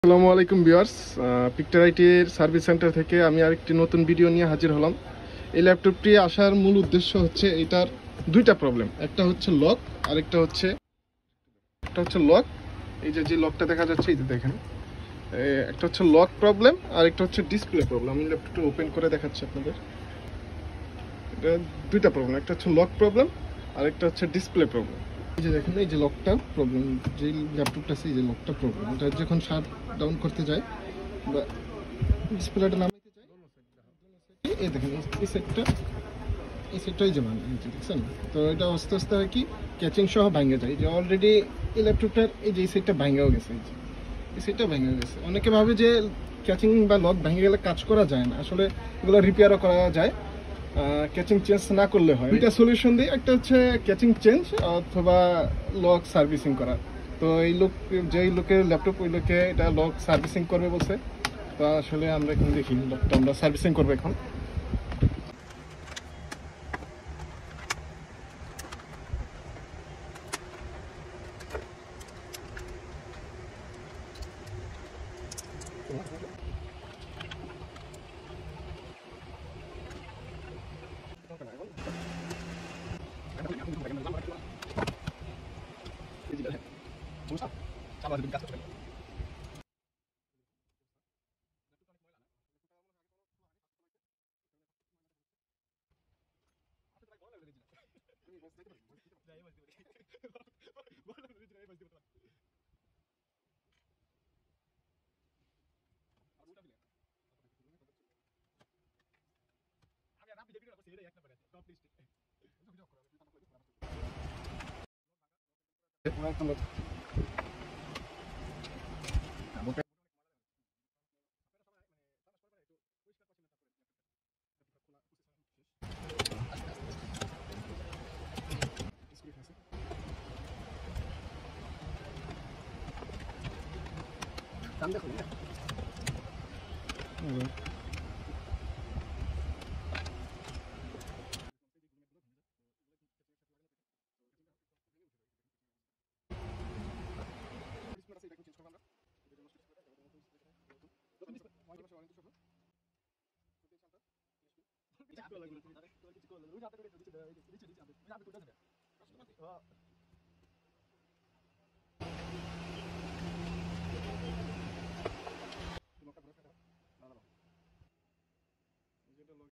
আসসালামু আলাইকুম viewers, picture আইটির সার্ভিস সেন্টার থেকে আমি আরেকটি নতুন ভিডিও নিয়ে হাজির হলাম। এই ল্যাপটপটি আসার মূল উদ্দেশ্য হচ্ছে এটার দুইটা প্রবলেম। একটা হচ্ছে লক, আরেকটা হচ্ছে লক। এই যে লকটা দেখা যাচ্ছে, এই যে দেখেন, একটা হচ্ছে লক প্রবলেম আর একটা হচ্ছে ডিসপ্লে প্রবলেম। আমি ল্যাপটপটা ওপেন করে দেখাচ্ছি আপনাদের। এটা দুইটা প্রবলেম, একটা হচ্ছে লক প্রবলেম আর একটা হচ্ছে ডিসপ্লে প্রবলেম। এই যে দেখেন, এই যে লকটা প্রবলেম, যে ল্যাপটপটা আছে এই যে লকটা প্রবলেম, এটা যখন শাট ডাউন করতে যায় বা ডিসপ্লেটা নামাইতে চাই, এই দেখেন এই সেটটাই যে ভাঙে, দেখছেন? তো এটা আস্তে আস্তে হয় কি, ক্যাচিং সহ ভাঙে যায়। যে অলরেডি এই ল্যাপটপটার এই যে সেটটা ভাঙেও গেছে, এই সেটটা ভেঙে গেছে। অনেকে ভাবে যে ক্যাচিং বা লক ভেঙে গেলে কাজ করা যায় না, আসলে এগুলো রিপেয়ারও করা যায়, ক্যাচিং চেঞ্জ না করলে হয়। দুইটা সলিউশন দিই, একটা হচ্ছে ক্যাচিং চেঞ্জ অথবা লক সার্ভিসিং করা। তো এই লোক, যেই লোকের ল্যাপটপ, ওই লোকে এটা লক সার্ভিসিং করবে বলছে। তো আসলে আমরা এখন দেখি, লকটা আমরা সার্ভিসিং করবো এখন।